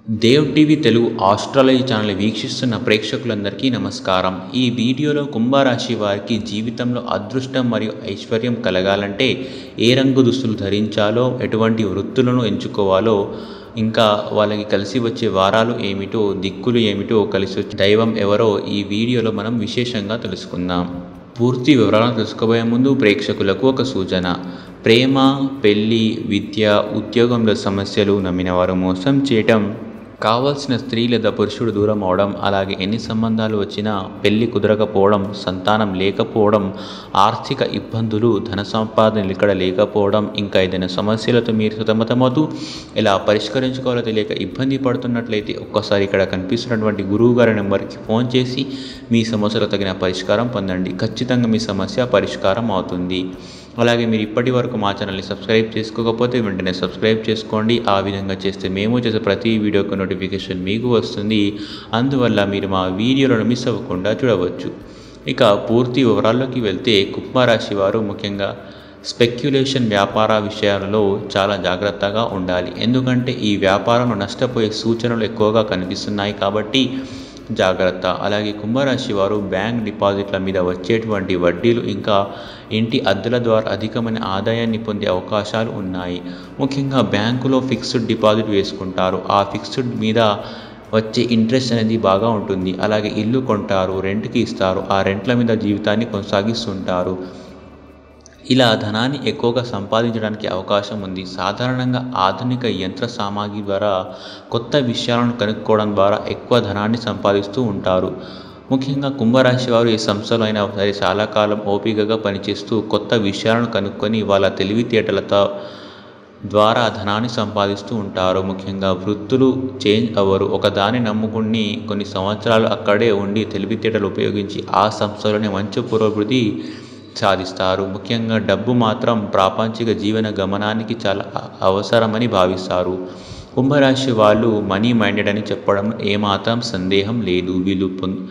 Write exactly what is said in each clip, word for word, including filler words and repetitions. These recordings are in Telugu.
Dev TV Telugu astrology channel వీక్షిస్తున్న ప్రేక్షకులందరికీ నమస్కారం. ఈ వీడియోలో కుంభరాశి వారికి జీవితంలో అదృష్టం మరియు ఐశ్వర్యం కలగాలంటే ఏ రంగు దుస్తులు ధరించాలో, ఎటువంటి వృత్తులను ఎంచుకోవాలో, ఇంకా వాళ్ళకి కలిసి వచ్చే వారాలు ఏమిటో, దిక్కులు ఏమిటో, కలిసి వచ్చే దైవం ఎవరో ఈ వీడియోలో మనం విశేషంగా తెలుసుకుందాం. పూర్తి వివరాలను తెలుసుకోబోయే ముందు ప్రేక్షకులకు ఒక సూచన. ప్రేమ, పెళ్లి, విద్య, ఉద్యోగంలో సమస్యలు, నమ్మిన వారు మోసం చేయటం, కావాల్సిన స్త్రీ లేదా పురుషుడు దూరం అవడం, అలాగే ఎన్ని సంబంధాలు వచ్చినా పెళ్లి కుదరకపోవడం, సంతానం లేకపోవడం, ఆర్థిక ఇబ్బందులు, ధన సంపాదన ఇక్కడ లేకపోవడం, ఇంకా ఏదైనా సమస్యలతో మీరు సతమతమవుతూ ఇలా పరిష్కరించుకోవాలో తెలియక ఇబ్బంది పడుతున్నట్లయితే ఒక్కసారి ఇక్కడ కనిపిస్తున్నటువంటి గురువు గారి నెంబర్కి ఫోన్ చేసి మీ సమస్యలకు తగిన పరిష్కారం పొందండి. ఖచ్చితంగా మీ సమస్య పరిష్కారం అవుతుంది. అలాగే మీరు ఇప్పటి వరకు మా ఛానల్ని సబ్స్క్రైబ్ చేసుకోకపోతే వెంటనే సబ్స్క్రైబ్ చేసుకోండి. ఆ విధంగా చేస్తే మేము చేసే ప్రతి వీడియోకి నోటిఫికేషన్ మీకు వస్తుంది. అందువల్ల మీరు మా వీడియోలను మిస్ అవ్వకుండా చూడవచ్చు. ఇక పూర్తి వివరాల్లోకి వెళ్తే కుంభరాశి వారు ముఖ్యంగా స్పెక్యులేషన్ వ్యాపార విషయాలలో చాలా జాగ్రత్తగా ఉండాలి. ఎందుకంటే ఈ వ్యాపారంలో నష్టపోయే సూచనలు ఎక్కువగా కనిపిస్తున్నాయి కాబట్టి జాగ్రత్త. అలాగే కుంభరాశి వారు బ్యాంక్ డిపాజిట్ల మీద వచ్చేటువంటి వడ్డీలు, ఇంకా ఇంటి అద్దెల ద్వారా అధికమైన ఆదాయాన్ని పొందే అవకాశాలు ఉన్నాయి. ముఖ్యంగా బ్యాంకులో ఫిక్స్డ్ డిపాజిట్ వేసుకుంటారు. ఆ ఫిక్స్డ్ మీద వచ్చే ఇంట్రెస్ట్ అనేది బాగా ఉంటుంది. అలాగే ఇల్లు కొంటారు, రెంట్కి ఇస్తారు, ఆ రెంట్ల మీద జీవితాన్ని కొనసాగిస్తుంటారు. ఇలా ధనాన్ని ఎక్కువగా సంపాదించడానికి అవకాశం ఉంది. సాధారణంగా ఆధునిక యంత్ర సామాగ్రి ద్వారా కొత్త విషయాలను కనుక్కోవడం ద్వారా ఎక్కువ ధనాన్ని సంపాదిస్తూ ఉంటారు. ముఖ్యంగా కుంభరాశి వారు ఈ సంస్థలో అయినా సరే చాలా కాలం ఓపికగా పనిచేస్తూ కొత్త విషయాలను కనుక్కొని వాళ్ళ తెలివితేటలతో ద్వారా ధనాన్ని సంపాదిస్తూ ఉంటారు. ముఖ్యంగా వృత్తులు చేంజ్ అవ్వరు. ఒకదాన్ని నమ్ముకుని కొన్ని సంవత్సరాలు అక్కడే ఉండి తెలివితేటలు ఉపయోగించి ఆ సంస్థలోనే మంచి పురోభివృద్ధి సాధిస్తారు. ముఖ్యంగా డబ్బు మాత్రం ప్రాపంచిక జీవన గమనానికి చాలా అవసరమని భావిస్తారు. కుంభరాశి వాళ్ళు మనీ మైండెడ్ అని చెప్పడం ఏమాత్రం సందేహం లేదు. వీళ్ళు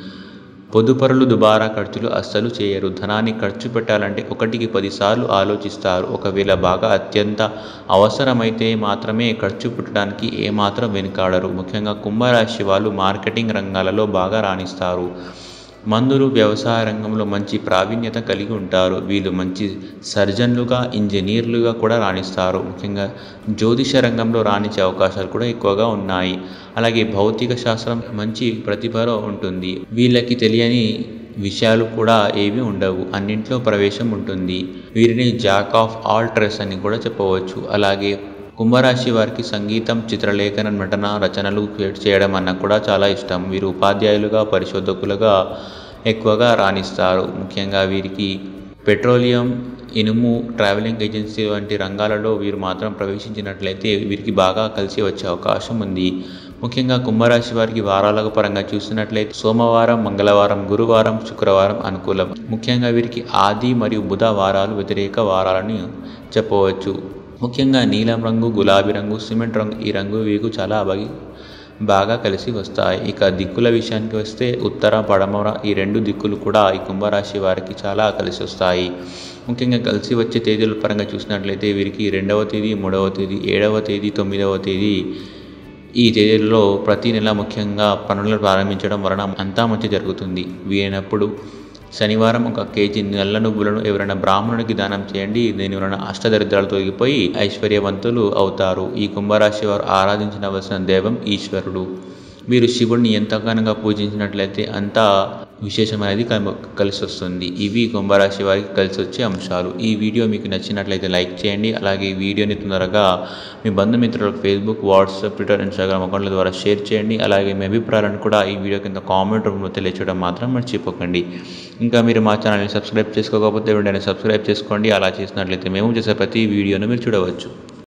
పొదుపరులు దుబారా ఖర్చులు అస్సలు చేయరు. ధనాన్ని ఖర్చు పెట్టాలంటే ఒకటికి పదిసార్లు ఆలోచిస్తారు. ఒకవేళ బాగా అత్యంత అవసరమైతే మాత్రమే ఖర్చు పెట్టడానికి ఏమాత్రం వెనుకాడరు. ముఖ్యంగా కుంభరాశి వాళ్ళు మార్కెటింగ్ రంగాలలో బాగా రాణిస్తారు. మందులు, వ్యవసాయ రంగంలో మంచి ప్రావీణ్యత కలిగి ఉంటారు. వీళ్ళు మంచి సర్జన్లుగా, ఇంజనీర్లుగా కూడా రాణిస్తారు. ముఖ్యంగా జ్యోతిష రంగంలో రాణించే అవకాశాలు కూడా ఎక్కువగా ఉన్నాయి. అలాగే భౌతిక శాస్త్రం మంచి ప్రతిభలో ఉంటుంది. వీళ్ళకి తెలియని విషయాలు కూడా ఏవి ఉండవు. అన్నింట్లో ప్రవేశం ఉంటుంది. వీరిని జాక్ ఆఫ్ ఆల్ ట్రేడ్స్ అని కూడా చెప్పవచ్చు. అలాగే కుంభరాశి వారికి సంగీతం, చిత్రలేఖన, నటన, రచనలు చేయడం అన్న కూడా చాలా ఇష్టం. వీరు ఉపాధ్యాయులుగా, పరిశోధకులుగా ఎక్కువగా రాణిస్తారు. ముఖ్యంగా వీరికి పెట్రోలియం, ఇనుము, ట్రావెలింగ్ ఏజెన్సీ వంటి రంగాలలో వీరు మాత్రం ప్రవేశించినట్లయితే వీరికి బాగా కలిసి వచ్చే అవకాశం ఉంది. ముఖ్యంగా కుంభరాశి వారికి వారాల పరంగా చూసినట్లయితే సోమవారం, మంగళవారం, గురువారం, శుక్రవారం అనుకూలం. ముఖ్యంగా వీరికి ఆది మరియు బుధ వారాలు వ్యతిరేక వారాలని చెప్పవచ్చు. ముఖ్యంగా నీలం రంగు, గులాబీ రంగు, సిమెంట్ రంగు ఈ రంగు వీకు చాలా బాగా బాగా కలిసి వస్తాయి. ఇక దిక్కుల విషయానికి వస్తే ఉత్తర, పడమర ఈ రెండు దిక్కులు కూడా ఈ కుంభరాశి వారికి చాలా కలిసి వస్తాయి. ముఖ్యంగా కలిసి వచ్చే తేదీల పరంగా చూసినట్లయితే వీరికి రెండవ తేదీ, మూడవ తేదీ, ఏడవ తేదీ, తొమ్మిదవ తేదీ ఈ తేదీలలో ప్రతి నెల ముఖ్యంగా పనులను ప్రారంభించడం వలన అంతా మంచి జరుగుతుంది. వీలైనప్పుడు శనివారం ఒక కేజీ నల్ల నువ్వులను ఎవరైనా బ్రాహ్మణునికి దానం చేయండి. దీని వలన అష్టదరిద్రాలు తొలగిపోయి ఐశ్వర్యవంతులు అవుతారు. ఈ కుంభరాశి వారు ఆరాధించవలసిన దైవం ఈశ్వరుడు. వీరు శివుడిని ఎంతగానో పూజించినట్లయితే అంత విశేషమైనది కలిసి వస్తుంది. ఇవి కుంభరాశి వారికి కలిసి వచ్చే అంశాలు. ఈ వీడియో మీకు నచ్చినట్లయితే లైక్ చేయండి. అలాగే ఈ వీడియోని తొందరగా మీ బంధుమిత్రులకు ఫేస్బుక్, వాట్సాప్, ట్విట్టర్, ఇన్స్టాగ్రామ్ అకౌంట్ల ద్వారా షేర్ చేయండి. అలాగే మీ అభిప్రాయాలను కూడా ఈ వీడియో కింద కామెంట్ రూపంలో తెలియచేయడం మాత్రం మర్చిపోకండి. ఇంకా మీరు మా ఛానల్ని సబ్స్క్రైబ్ చేసుకోకపోతే వెంటనే సబ్స్క్రైబ్ చేసుకోండి. అలా చేసినట్లయితే మేము చేసే ప్రతి వీడియోను మీరు చూడవచ్చు.